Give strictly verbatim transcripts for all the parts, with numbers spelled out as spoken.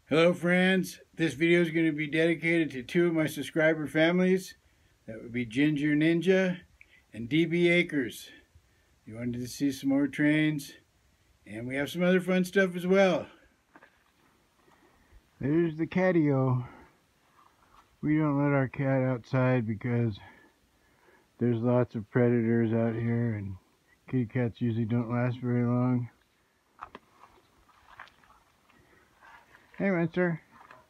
Hello friends, this video is going to be dedicated to two of my subscriber families. That would be Ginger Ninja and D B Acres. You wanted to see some more trains, and we have some other fun stuff as well. There's the catio. We don't let our cat outside because there's lots of predators out here, and kitty cats usually don't last very long. Hey, Mister.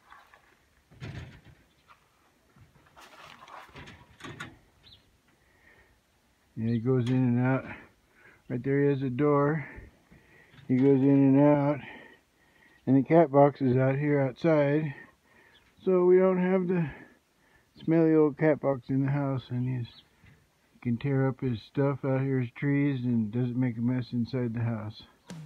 Yeah, he goes in and out. Right there he has a door. He goes in and out. And the cat box is out here outside. So we don't have the smelly old cat box in the house. And he's, he can tear up his stuff out here, his trees, and doesn't make a mess inside the house.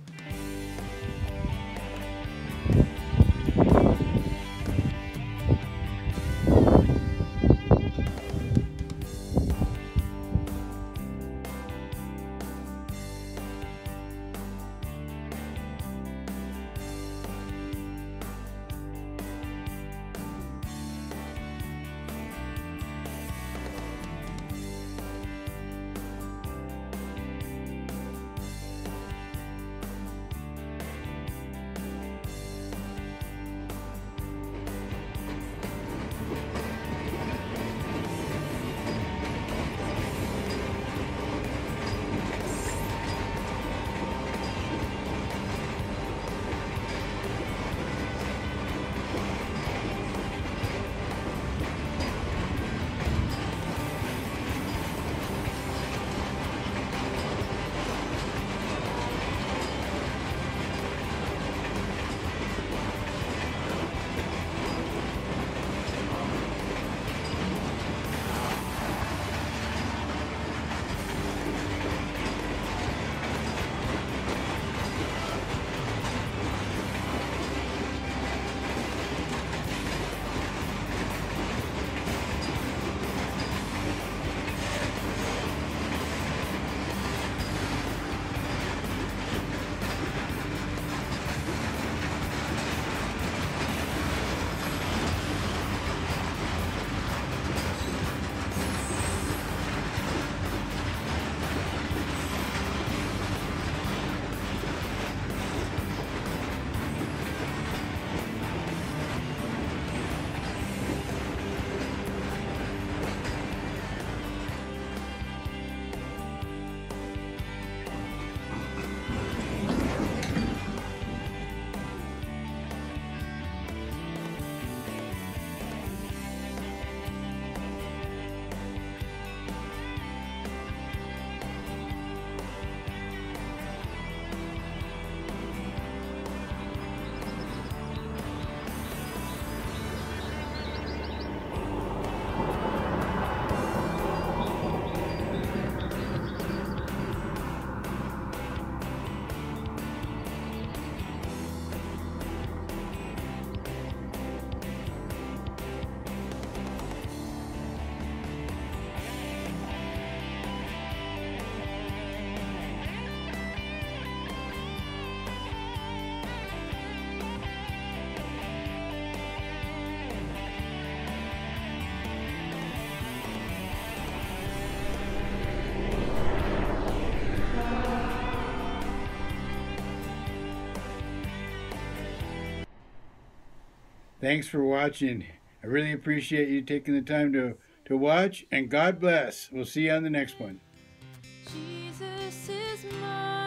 Thanks for watching. I really appreciate you taking the time to, to watch, and God bless. We'll see you on the next one. Jesus is mine.